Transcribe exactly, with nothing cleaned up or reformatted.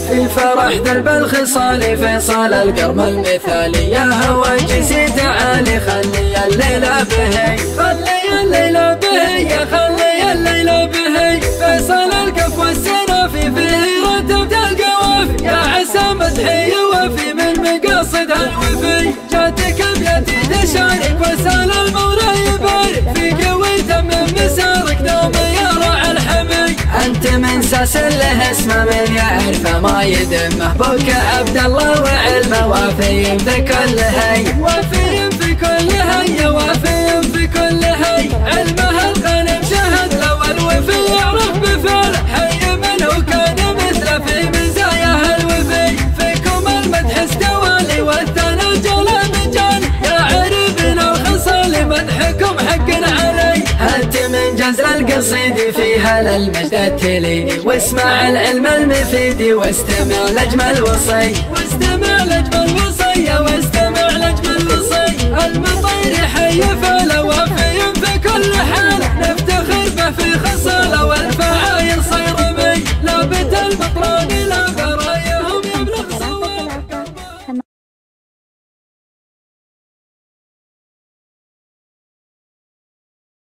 في فرح درب الخصال فيصل القرم المثالي، يا هوى جسي تعالي خلي الليلة بهي، خلي الليلة بهي يا خلي الليلة بهي. فيصل الكف والسنافي فيه رتبت القوافي، يا عسى مدحي وفي من مقاصدها الوفي. جاتك بيدي تشارك وسال المولى يبارك فيك ويتمم مسارك دوم يا راعي الحمي. انت من ساس له اسمه من يعرفه ما يدمه، بوك عبد الله وعلمه وافي في كل هي، وافي في كل هي وافي في كل هي. علمه الغنم شهد لو الوفي يعرف بفعله، حي منه كان مثله في مزاياه الوفي. فيكم المدح استوالي والثنى جل مجال، يا عربنا الخصال مدحكم حق علي. هات من جزر القصيد فيها للمجد التليدي، واسمع العلم المفيد واستمع لأجمل وصي، واستمع لأجمل وصي واستمع لأجمل وصي. المطير حي فلا وفي في كل حالة، نفتخر به في خصاله والفعايل صير مي. لابد المطران